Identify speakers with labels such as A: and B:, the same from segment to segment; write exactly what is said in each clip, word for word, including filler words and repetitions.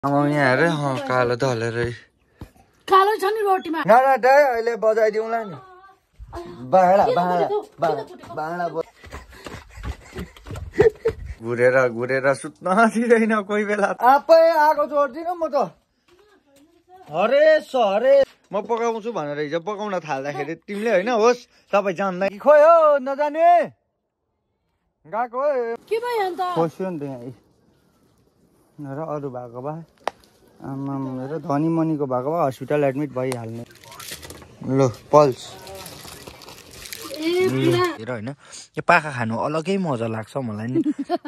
A: अब यहाँ हेर कालो धलेर
B: कालो छ नि रोटीमा
A: नडा अहिले बजाइदिउँला नि भाँडा भाँडा भाँडा घुरेर घुरेर सुत्न दिँदैन कोही बेला आफै आगो जोड्दिनँ म त हरेस हरेस म पकाउँछु भनेर हिजो पकाउन थाल्दाखेरि तिमीले होइन होस् तपाईँ जान्दै कि खोइ हो नजाने गएको
B: के भयो अन्त
A: खोस्यो नि त यहाँ र अरू भएको भए आमा मेरो धनी मनीको भएको भए हस्पिटल एडमिट भइहाल्ने ल पल्स हेर होइन यो पाखा खानु अलग्गै मजा लाग्छ मलाई नि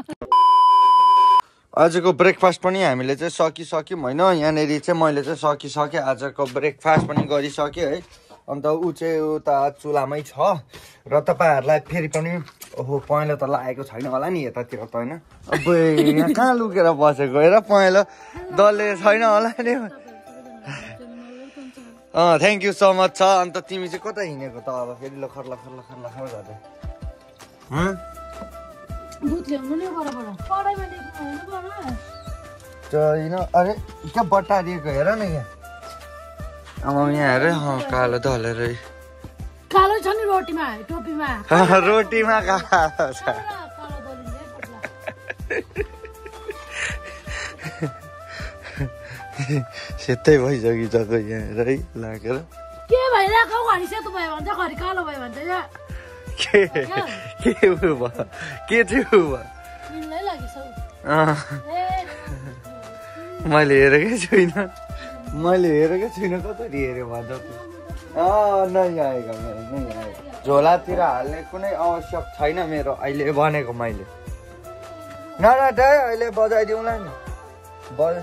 A: आजको ब्रेकफास्ट पनि हामीले चाहिँ सकिसक्यौँ होइन यहाँनिर चाहिँ मैले चाहिँ सकिसकेँ आजको ब्रेकफास्ट पनि गरिसकेँ है अन्त ऊ चाहिँ उता चुलामै छ र तपाईँहरूलाई फेरि पनि ओहो पहेँलो त लागेको छैन होला नि यतातिर त होइन अब यहाँ कहाँ लुकेर बसेको हेर पहेँलो डल्ले छैन होला नि अँ थ्याङ्क यू सो मच छ अन्त तिमी चाहिँ कता हिँडेको त अब फेरि लखर लखर लखर लखर गर्दै छैन अरे क्या बट्टा दिएको हेर न यहाँ अब यहाँ हेर कालो धलेर
B: कालो छ नि रोटीमा टोपीमा
A: रोटीमा कालो छ सेतै भइसकिसक्यो यहाँ है लागेर
B: के भइरहेको घरि सेतो भयो भन्छ घरि कालो भयो भन्छ
A: के के भयो के थियो मैले हेरेकै छुइनँ मैले हेरेकै छुइनँ कसरी हेऱ्यो भन्छ नै आएको नै आएको झोलातिर हाल्ने कुनै आवश्यक छैन मेरो अहिले भनेको मैले नडा अहिले बजाइदिउँला नि बज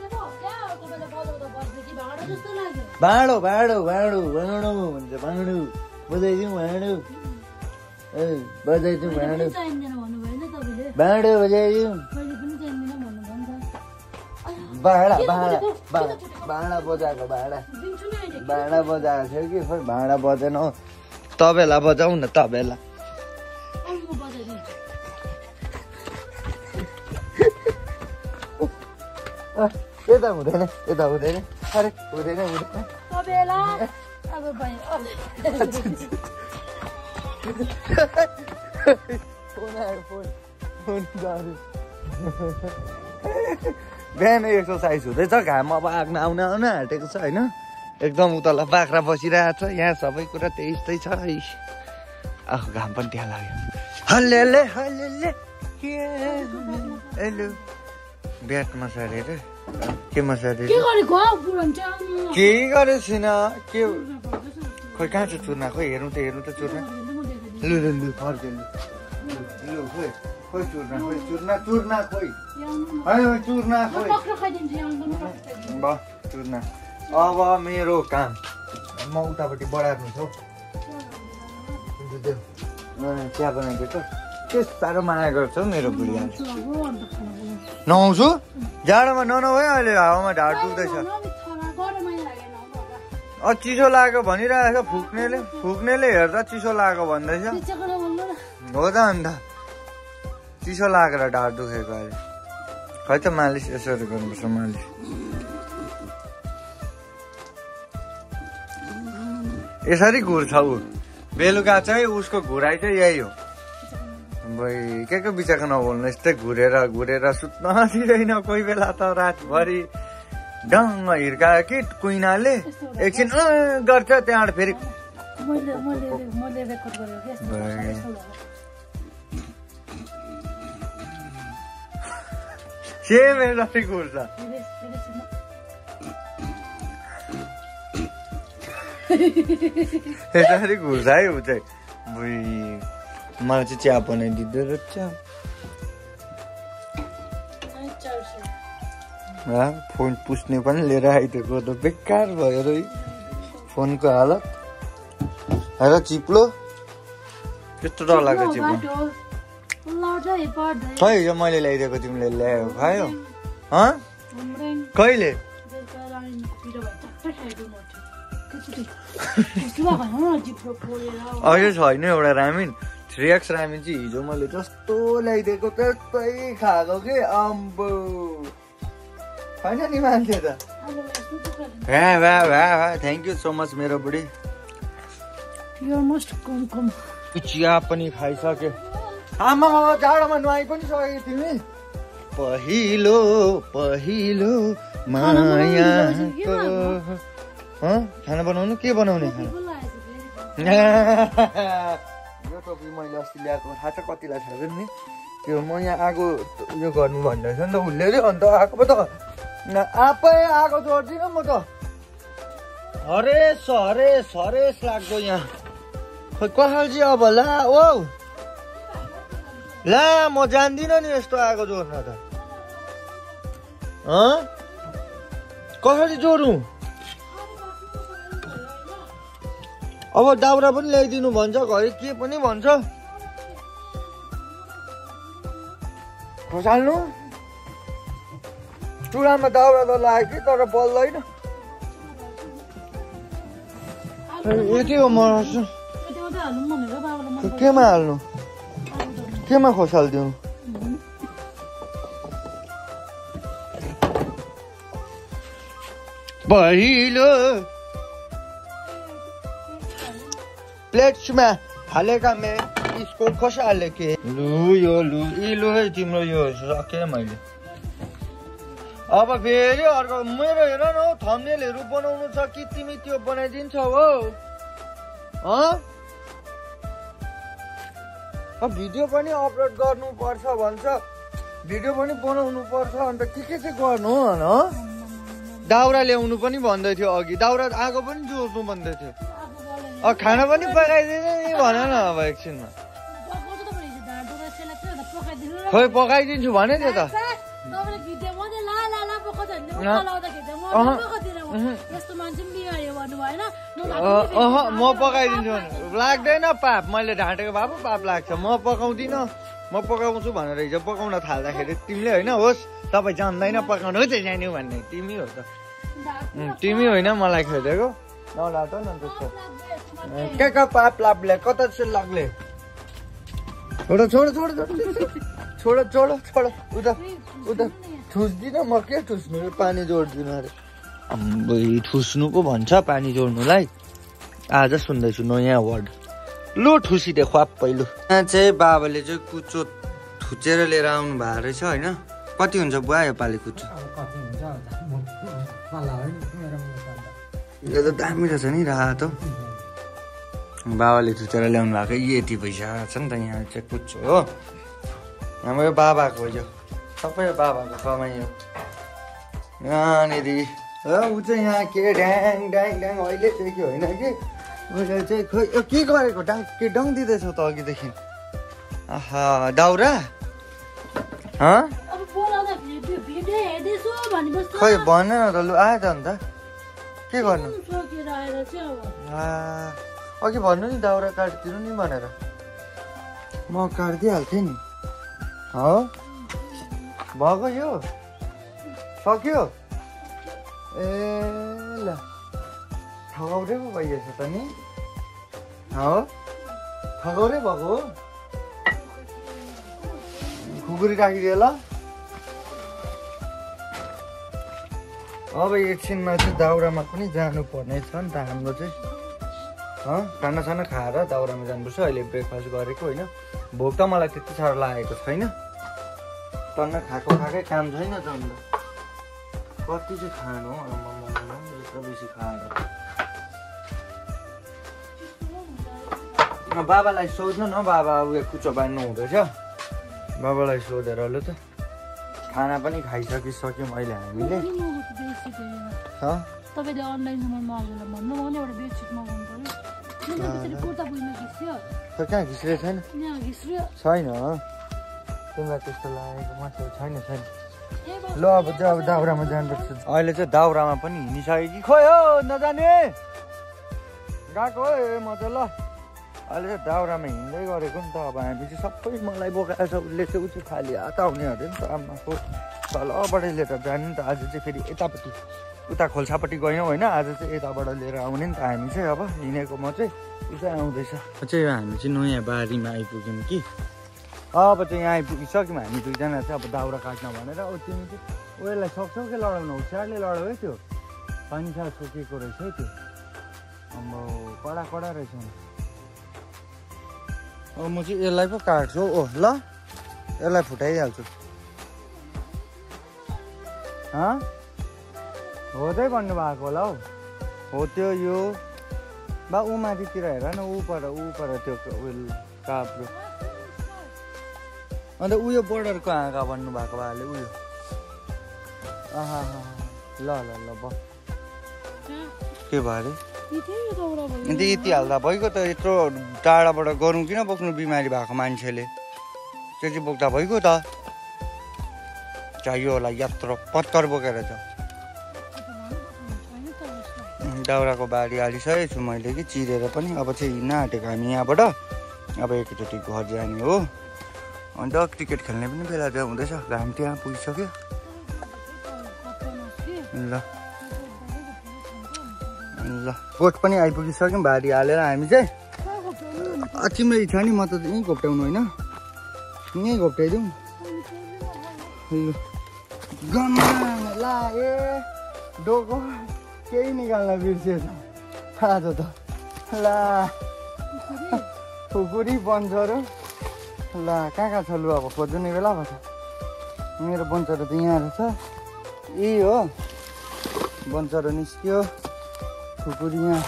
A: भाँडो भाँडो भाँडो भाँडो भन्छ भाँडो बजाइदिउँ भाँडो ए बजाइदिउँ भाँडो भाँडो बजाइदिउँ भाँडा भाँडा भाँडा बजाएको भाँडा भाँडा बजाएको थियो कि खोइ भाँडा बजेन हौ तबेला बजाऊ न तबेला यता हुँदैन यता हुँदैन अरे हुँदैन हुँदैन
B: तबेला अब भयो
A: फोन आयो फोन फोन जानु बिहान एक्सर्साइज हुँदैछ घाम अब आग्न आउन आउन आँटेको छ होइन एकदम उतल बाख्रा बसिरहेको छ यहाँ सबै कुरा त्यस्तै छ आह घाम पनि त्यहाँ लाग्यो हल्ले हल्ले हेलो ब्याटमा सारेर केमा सारेर
B: के गरेको
A: केही गरेको छैन के खोइ कहाँ छ चुर्ना खोइ हेर्नु त हेर्नु त चुर्ना लु लु लु फर्क्यो लु लु खोइ खोइ चुर्ना खोइ चुर्ना चुर्ना खोइ होइन चुर्ना खोइ ब चुर्ना अब मेरो काम म उतापट्टि बढार्नु छ चिया बनाइदिएको के साह्रो माया गर्छ मेरो बुढियाले नआउँछु जाडोमा ननौ है अहिले हावामा ढाड दुख्दैछ अँ चिसो लाग्यो भनिरहेको छ फुक्नेले फुक्नेले हेर्दा चिसो लाग्यो भन्दैछ हो त अन्त चिसो लागेर ढाड दुखेको अहिले खै त मालिस यसरी गर्नुपर्छ मालिस यसरी घुर्छ ऊ बेलुका चाहिँ उसको घुराइ चाहिँ यही हो भाइ के के बिचाको नबोल्नु यस्तै घुरेर घुरेर सुत्न दिँदैन कोही बेला त रातभरि डङ्ग हिर्कायो कि कुइनाले एकछिन गर्छ त्यहाँबाट फेरि सेम यसरी घुर्छ यसरी घुर्छ है ऊ चाहिँ बुइ मलाई चाहिँ चिया बनाइदिँदो रहेछ फोन पुस्ने पनि लिएर आइदिएको त बेकार भयो र फोनको हालत हेर चिप्लो त्यस्तो डर लाग्छ चिप्लो खै यो मैले ल्याइदिएको तिमीले ल्यायो खायो कहिले अझै छैन एउटा रामिन थ्री एक्स रामिन चाहिँ हिजो मैले जस्तो ल्याइदिएको त्यस्तै खाएको कि अम्बो छैन नि मान्छे त भ्या भ्या भ्या भ्या थ्याङ्क यू सो मच मेरो बुढी
B: You're most welcome.
A: चिया पनि खाइसके आमा जाडोमा नुहाइ पनि सकेको तिमी पहिलो पहिलो मायाको खाना बनाउनु के बनाउने खाना यो टोपी मैले अस्ति ल्याएको थाहा छ कतिलाई थाहा छैन नि त्यो म यहाँ आगो यो गर्नु भन्दैछ नि त उसले रे अन्त आएको पो त आफै आगो जोड्दिनँ म त हरेस हरेस हरेस लाग्दो यहाँ खोइ कसरी अब ला ओ ला म जान्दिनँ नि यस्तो आगो जोड्न त कसरी जोडौँ अब दाउरा पनि ल्याइदिनु भन्छ घरि के पनि भन्छ खोसाल्नु चुलामा दाउरा त लाग्यो कि तर बल्दैन यति हो म केमा हाल्नु केमा खोसालिदिउँ पहिलो प्लेट्समा हालेका मे यसको खोसाले के लु यो लु यी लु है तिम्रो यो सके मैले अब फेरि अर्को मेरो हेर न हौ थम्बनेलहरू बनाउनु छ कि तिमी त्यो बनाइदिन्छौ हो अब भिडियो पनि अपलोड गर्नु पर्छ भन्छ भिडियो पनि बनाउनु पर्छ अन्त के के चाहिँ गर्नु हो न दाउरा ल्याउनु पनि भन्दै थियो अघि दाउरा आगो पनि जोड्नु भन्दै थियो अब खाना पनि पकाइदिनु नि भन न अब एकछिनमा खोइ पकाइदिन्छु भने नि त म पकाइदिन्छु लाग्दैन पाप मैले ढाँटेको भए पो पाप लाग्छ म पकाउँदिनँ म पकाउँछु भनेर हिजो पकाउन थाल्दाखेरि तिमीले होइन होस् तपाईँ जान्दैन पकाउनु चाहिँ जान्यो भन्ने तिमी हो त तिमी होइन मलाई खेदेको नलाट न त्यस्तो के का पाप लाभले कता चाहिँ लाग्ले छोडो छोडो छोडो छोडो छोडो छोडो उता उता ठुस्दिनँ म के ठुस्नु पानी जोड्दिनँ अरे अम्बै ठुस्नु पो भन्छ पानी जोड्नुलाई आज सुन्दैछु नयाँ वर्ड लु ठुसिदे ख्वाप पहिलो यहाँ चाहिँ बाबाले चाहिँ कुचो थुचेर लिएर आउनु भएको रहेछ होइन कति हुन्छ बुवा यो पालि कुचो यो त दामी रहेछ नि रातो बाबाले थुचेर ल्याउनु भएको यति पैसा छ नि त यहाँ चाहिँ कुचो हो हाम्रो यो बाबाको यो सबै बाबाको कमाइ हो यहाँनिर ऊ चाहिँ यहाँ के ड्याङ ड्याङ ड्याङ अहिले चाहिँ के होइन कि उसले चाहिँ खोइ के गरेको डाङ के डङ दिँदैछौ त अघिदेखि आहा दाउरा खै भन न त लु आयो त अन्त के गर्नु अघि भन्नु नि दाउरा काटिदिनु नि भनेर म काटिदिइहाल्थेँ नि हो भएको यो सक्यो ए ल ठगौरे पो भइएछ त नि हो ठगौरे भएको हो खुकुरी राखिदियो ल अब एकछिनमा चाहिँ दाउरामा पनि जानुपर्ने छ नि त हाम्रो चाहिँ खानासाना खाएर दाउरामा जानुपर्छ अहिले ब्रेकफास्ट गरेको होइन भोक त मलाई त्यति साह्रो लागेको छैन टन्न खाएको खाएकै काम छैन त अन्त कति चाहिँ खानु हो यत्रो बेसी खाएर बाबालाई सोध्नु न बाबा उयो कुचो बाँध्नु हुँदैछ बाबालाई सोधेर लु त खाना पनि खाइसकिसक्यौँ अहिले हामीले
B: तपाईँले अनलाइन सामान मगाएर भन्नु म एउटा बेडसिट मगाउनु पर्यो कुर्ता बुझ्नु घिस्यो
A: खै कहाँ घिस्रियो छैन छैन तिमीलाई त्यस्तो लागेको मात्र छैन छैन ल अब चाहिँ अब दाउरामा जानुपर्छ अहिले चाहिँ दाउरामा पनि हिँडिसक्यो कि खोइ हो नजाने गएको हो म त ल अहिले चाहिँ दाउरामा हिँड्दै गरेको नि त अब हामी चाहिँ सबै मलाई बोकाएको छ उसले चाहिँ ऊ चाहिँ खाली हात आउने अरे नि त आमाको तलबाट लिएर जाने नि त आज चाहिँ फेरि यतापट्टि उता खोल्सापट्टि गयौँ होइन आज चाहिँ यताबाट लिएर आउने नि त हामी चाहिँ अब हिँडेको म चाहिँ ऊ चाहिँ आउँदैछ चाहिँ हामी चाहिँ नयाँ बारीमा आइपुग्यौँ कि अब चाहिँ यहाँ आइपुगिसक्यौँ हामी दुईजना चाहिँ अब दाउरा काट्न भनेर अब तिमी चाहिँ उयोलाई सक्छौ कि लडाउनु होसियारले लडाउ है त्यो पानी साल सोकेको रहेछ है त्यो अम्बो कडा कडा रहेछ अब म चाहिँ यसलाई पो काट्छु ओ ल यसलाई फुटाइहाल्छु होदै भन्नुभएको होला हौ हो त्यो यो बा ऊ माथितिर हेर न ऊ पर ऊ पर त्यो उयो काप्रो अन्त उयो बोर्डरको हाँगा भन्नुभएको भाले उयो आहा ल ल ल ब के भयो अरे अन्त यति हाल्दा भइगयो त यत्रो टाढाबाट गरौँ किन बोक्नु बिमारी भएको मान्छेले त्यो चाहिँ बोक्दा भइगयो त चाहियो होला यत्रो पत्तर बोकेर छ दाउराको बारी हालिसकेको छु मैले कि चिरेर पनि अब चाहिँ हिँड्न आँटेको हामी यहाँबाट अब एकैचोटि घर जाने हो अन्त क्रिकेट खेल्ने पनि बेला चाहिँ हुँदैछ घाम त्यहाँ पुगिसक्यो ल ल गोठ पनि आइपुगिसक्यौँ भारी हालेर हामी चाहिँ तिम्रो इच्छा नि म त यहीँ घोप्ट्याउनु होइन यहीँ घोप्ट्याइदिउँ ला ए डोको केही निकाल्न बिर्सेछ आज त ला खुकुरी बन्चरो ला कहाँ कहाँ छ लु अब खोज्ने बेला भयो मेरो बन्चरो त यहाँ रहेछ यही हो बन्चरो निस्क्यो खुकुरी यहाँ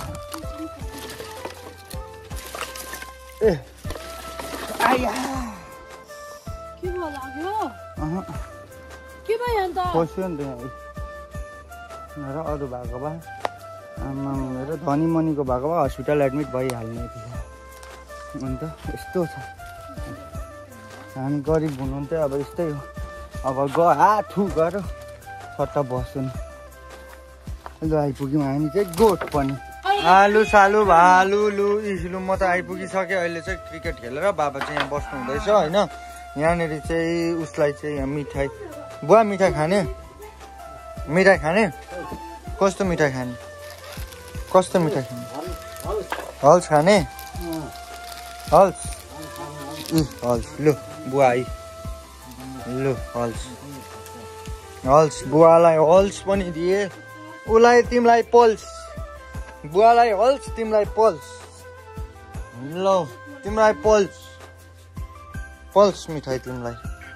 A: ए आया
B: के भयो लाग्यो
A: अह
B: के भयो अन्त
A: खोस्यो नि त यहाँ र अरू भएको भए आमा मेरो धनी मनीको भएको भए हस्पिटल एडमिट भइहाल्ने थियो अन्त यस्तो छ हामी गरिब हुनु चाहिँ अब यस्तै हो अब ग हाठु गर सट्टा बस्नु लु आइपुग्यौँ हामी चाहिँ गोठ पनि आलु सालु भालु लु इस्लु म त आइपुगिसकेँ अहिले चाहिँ क्रिकेट खेलेर बाबा चाहिँ यहाँ बस्नु हुँदैछ होइन यहाँनिर चाहिँ उसलाई चाहिँ यहाँ मिठाई बुवा मिठाई खाने मिठाई खाने कस्तो मिठाई खाने कस्तो मिठाई खाने हल्स खाने हल्स इ हल्स लु बुवा आई लु हल्स हल्स बुवालाई हल्स पनि दिए उसलाई तिमीलाई पल्स बुवालाई हल्स तिमीलाई पल्स ल तिमीलाई पल्स पल्स मिठाई तिमीलाई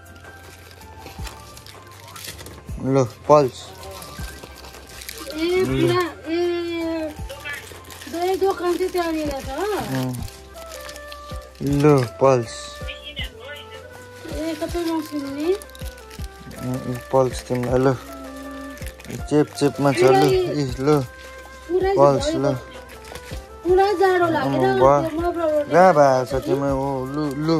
A: ल पल्स
B: ए पुरा ए दही दोकान चाहिँ त्यहाँनिर छ
A: ल पल्स
B: ए कतै नसुन्ने
A: पल्स तिमीलाई ल चेप चेपमा छ लु इ ल पल्स ल
B: पुरा जाडो लागेर
A: कहाँ भएको छ तिम्रो ओ लु लु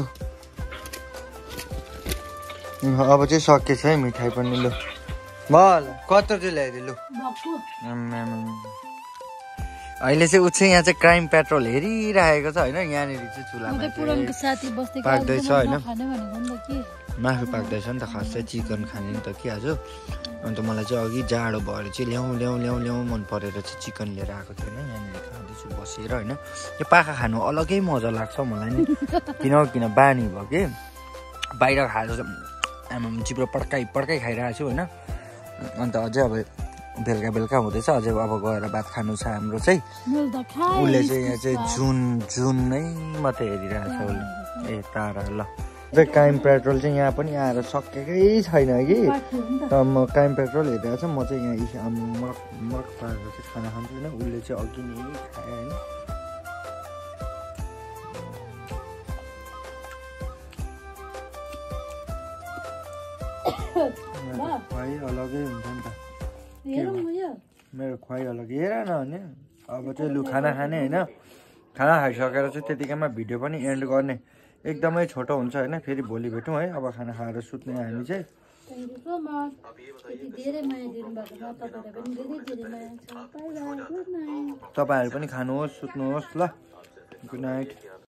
A: अब चाहिँ सकेछ है मिठाई पनि लु ल कत्रो चाहिँ ल्याइदिए लु अहिले चाहिँ ऊ चाहिँ यहाँ चाहिँ क्राइम पेट्रोल हेरिरहेको छ होइन यहाँनिर चाहिँ चुलामा पाक्दैछ होइन मासु पाक्दैछ नि त खास चाहिँ चिकन खाने नि त कि आज अन्त मलाई चाहिँ अघि जाडो भएर चाहिँ ल्याउँ ल्याउँ ल्याउँ ल्याउँ मन परेर चाहिँ चिकन लिएर आएको थियो होइन यहाँनिर खाँदैछु बसेर होइन यो पाखा खानु अलग्गै मजा लाग्छ मलाई नि किन किन बानी भयो कि बाहिर खाएर आमा चिप्रो पड्काइ पड्काइ खाइरहेको छु होइन अन्त अझै अब बेलुका बेलुका हुँदैछ अझै अब गएर भात खानु छ हाम्रो चाहिँ उसले चाहिँ यहाँ चाहिँ जुन जुन नै मात्रै हेरिरहेको छ उसले ए तारा ल क्राइम पेट्रोल चाहिँ यहाँ पनि आएर सकेकै छैन कि म क्राइम पेट्रोल हेरिरहेको छ म चाहिँ यहाँ मरक मरक पारेर चाहिँ खाना खान्छु होइन उसले चाहिँ अघि नै खायो होइन खुवाइ अलगै हुन्छ नि त मेरो खुवाइ अलगै हेर न भने अब चाहिँ लु खाना खाने होइन खाना खाइसकेर चाहिँ त्यतिकैमा भिडियो पनि एन्ड गर्ने एकदमै छोटो हुन्छ होइन फेरि भोलि भेटौँ है अब खाना खाएर सुत्ने हामी चाहिँ तपाईँहरू पनि खानुहोस् सुत्नुहोस् ल गुड नाइट